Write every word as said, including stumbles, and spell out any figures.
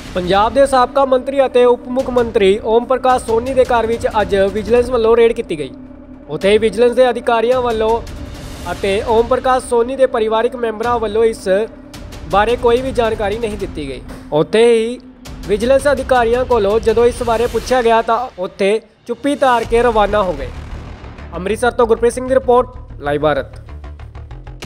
पंजाब के साबका मंत्री और उप मुख मंत्री ओम प्रकाश सोनी के घर में अज विजिलेंस वालों रेड की गई। उत्थे ही विजिलेंस के अधिकारियों वालों अते ओम प्रकाश सोनी के परिवारक मैंबरों वालों इस बारे कोई भी जानकारी नहीं दी गई। उत्थे ही विजिलेंस अधिकारियों को जदों इस बारे पूछा गया तो उत्थे चुप्पी धार के रवाना हो गए। अमृतसर तो गुरप्रीत सिंह की रिपोर्ट, लाइव भारत।